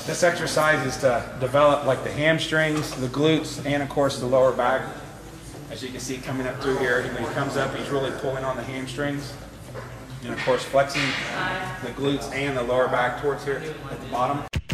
This exercise is to develop like the hamstrings, the glutes, and of course the lower back. As you can see coming up through here, when he comes up, he's really pulling on the hamstrings. And of course flexing the glutes and the lower back towards here at the bottom.